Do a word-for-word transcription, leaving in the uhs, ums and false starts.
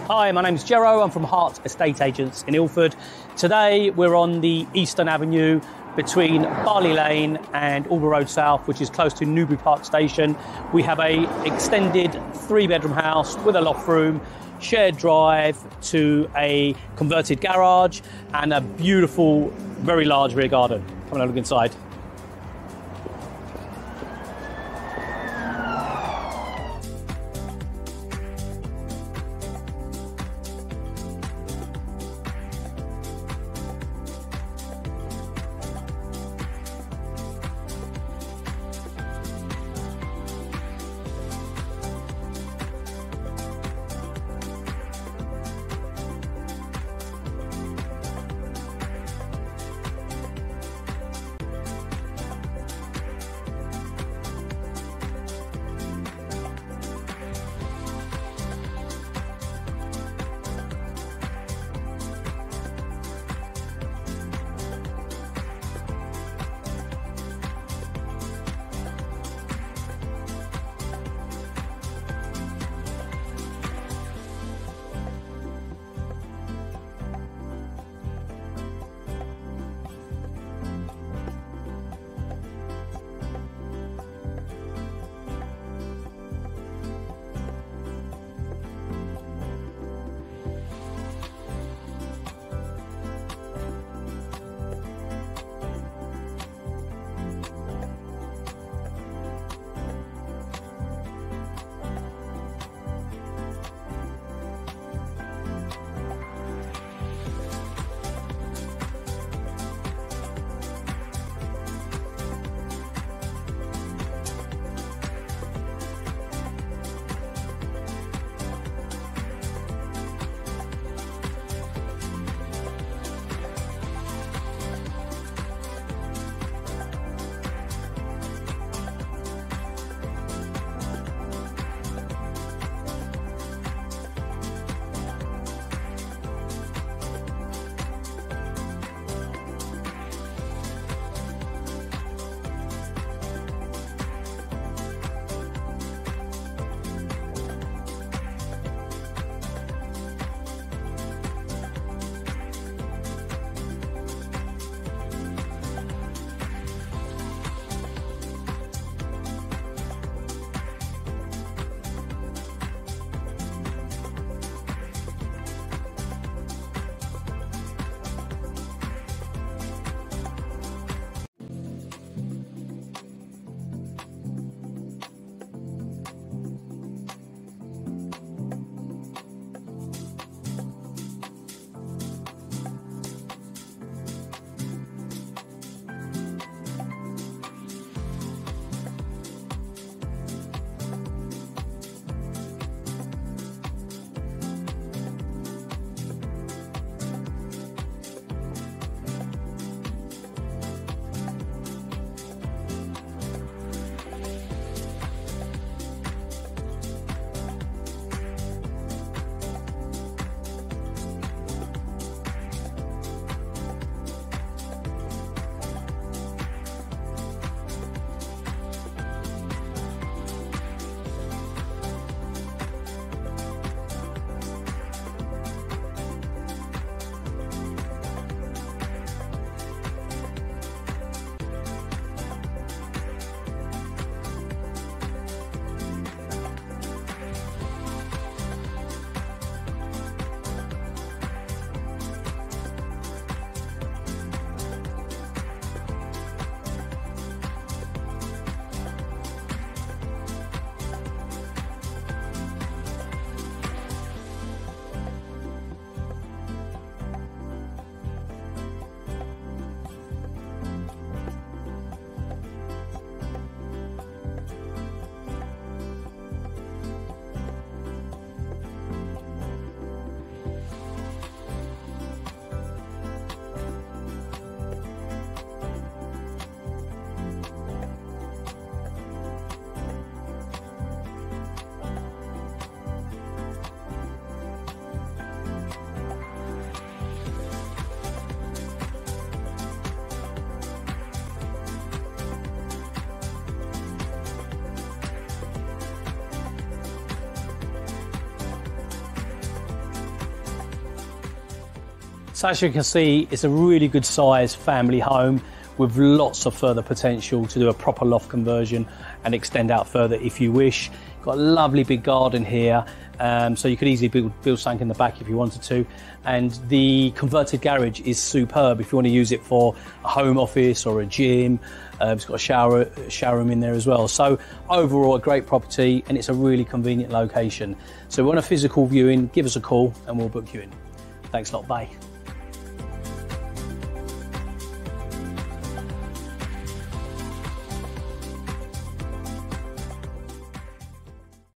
Hi, my name's Jero. I'm from HAART Estate Agents in Ilford. Today we're on the Eastern Avenue between Barley Lane and Albury Road South, which is close to Newbury Park Station. We have a extended three-bedroom house with a loft room, shared drive to a converted garage, and a beautiful, very large rear garden. Come and have a look inside. So as you can see, it's a really good size family home with lots of further potential to do a proper loft conversion and extend out further if you wish. Got a lovely big garden here, um, so you could easily build, build something in the back if you wanted to. And the converted garage is superb if you want to use it for a home office or a gym. Uh, it's got a shower, shower room in there as well. So overall, a great property, and it's a really convenient location. So if you want a physical viewing, give us a call and we'll book you in. Thanks a lot, bye.